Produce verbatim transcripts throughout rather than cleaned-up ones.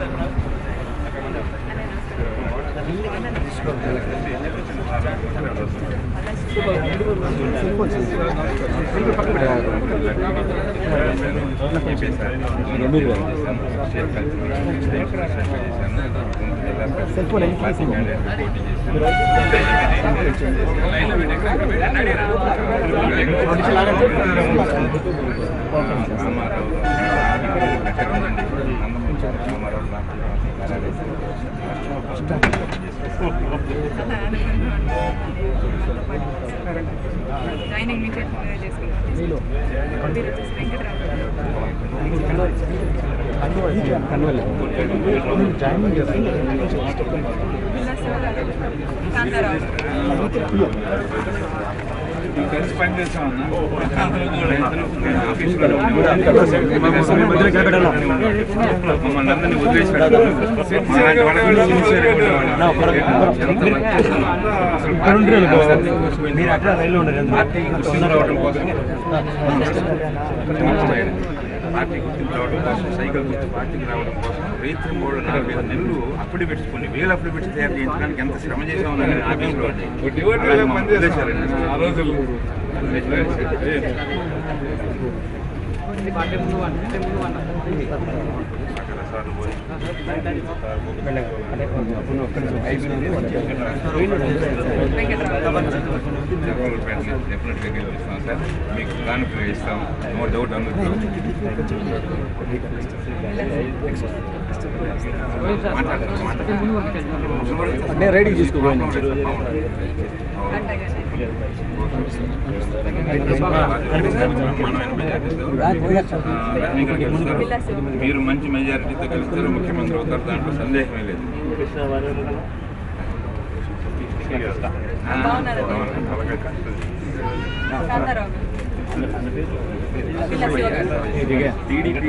Joining నుంచి చేసుకున్నాం మీరు వచ్చేసి కలిసి పని చేస్తామన్నా మమ్మల్ని అందరినీ వదిలేసాడు. మీరు అట్లా రైల్లో ఉండరు పార్టీ గుర్తింపు రావడం కోసం, సైకిల్ గుర్తు పార్టీకి రావడం కోసం రైతు మూడు నాలుగైదు నెలలు అప్పుడు పెట్టుకుని వేలు అప్పుడు పెట్టి తయారు చేయించడానికి ఎంత శ్రమ చేసామని ఆఫీస్లో ఆ రోజులు డెఫినెట్గా గెలిపిస్తాం సార్, మీకు కానుకలు ఇస్తాం, నో డౌట్ అందులో. రెడీ చేసుకోవాలి. మీరు మంచి మెజారిటీతో గెలుస్తారు, ముఖ్యమంత్రి అవుతారు, దాంట్లో సందేహమే లేదు. టీడీపీ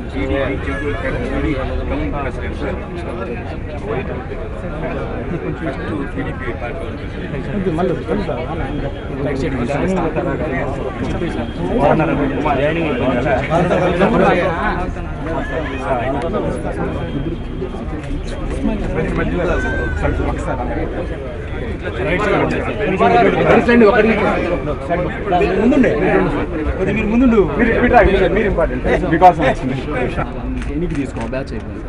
ఫస్ట్ టీడీపీ ముందుండే మీరు ముందు మీరు ఇంపార్టెంట్ బికాస్ ఎన్నికి తీసుకో బ్యాచ్ అయిపోయింది.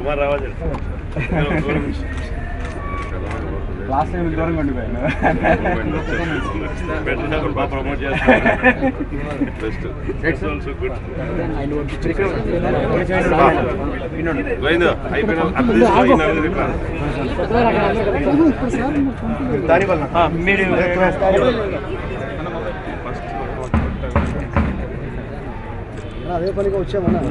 లాస్ట్ టైం దూరంగా ఉండిపోయాను. అదే పనిగా వచ్చామన్నా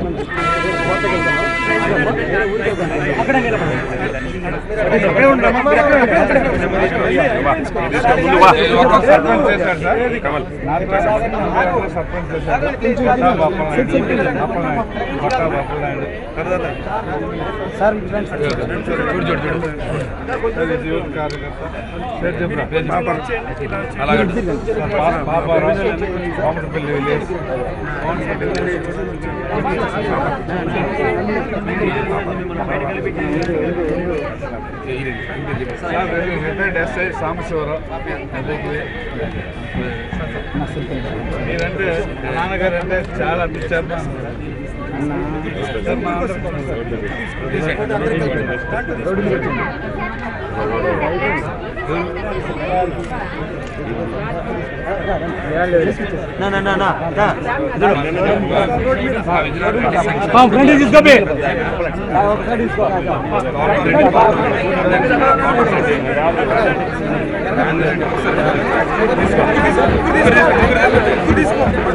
సాంబశివరావు మీరంటే నాన్నగారు అంటే చాలా పిచ్చారు. తీసుకో